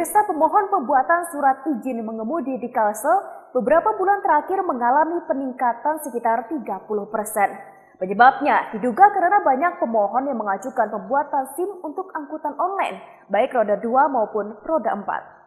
Pemirsa, pemohon pembuatan surat izin mengemudi di Kalsel beberapa bulan terakhir mengalami peningkatan sekitar 30%. Penyebabnya diduga karena banyak pemohon yang mengajukan pembuatan SIM untuk angkutan online, baik roda 2 maupun roda 4.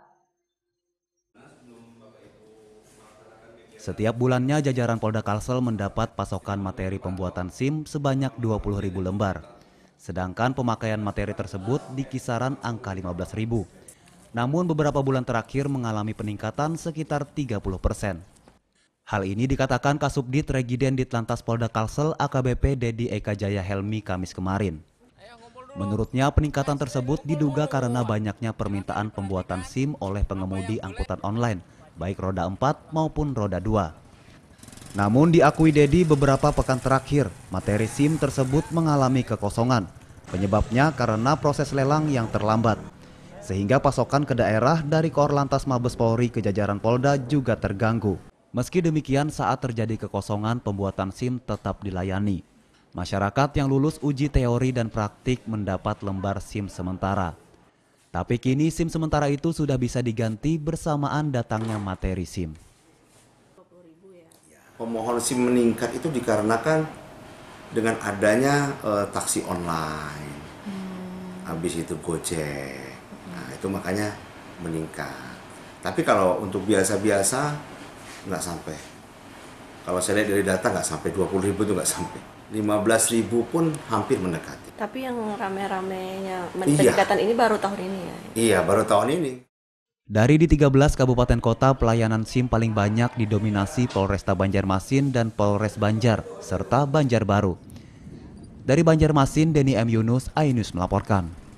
Setiap bulannya jajaran Polda Kalsel mendapat pasokan materi pembuatan SIM sebanyak 20.000 lembar. Sedangkan pemakaian materi tersebut di kisaran angka 15.000. Namun beberapa bulan terakhir mengalami peningkatan sekitar 30%. Hal ini dikatakan Kasubdit Regiden Ditlantas Polda Kalsel AKBP Dedi Eka Jaya Helmi Kamis kemarin. Menurutnya peningkatan tersebut diduga karena banyaknya permintaan pembuatan SIM oleh pengemudi angkutan online, baik roda 4 maupun roda 2. Namun diakui Dedi beberapa pekan terakhir, materi SIM tersebut mengalami kekosongan. Penyebabnya karena proses lelang yang terlambat. Sehingga pasokan ke daerah dari Korlantas Mabes Polri ke jajaran Polda juga terganggu. Meski demikian, saat terjadi kekosongan, pembuatan SIM tetap dilayani. Masyarakat yang lulus uji teori dan praktik mendapat lembar SIM sementara. Tapi kini SIM sementara itu sudah bisa diganti bersamaan datangnya materi SIM. Pemohon SIM meningkat itu dikarenakan dengan adanya taksi online, habis itu Gojek. Nah, itu makanya meningkat. Tapi kalau untuk biasa-biasa nggak sampai. Kalau saya lihat dari data nggak sampai 20.000 itu nggak sampai. 15.000 pun hampir mendekati. Tapi yang rame-ramenya peningkatan ini baru tahun ini ya? Iya, baru tahun ini. Dari di 13 kabupaten kota, pelayanan SIM paling banyak didominasi Polresta Banjarmasin dan Polres Banjar, serta Banjarbaru. Dari Banjarmasin, Denny M. Yunus, iNews melaporkan.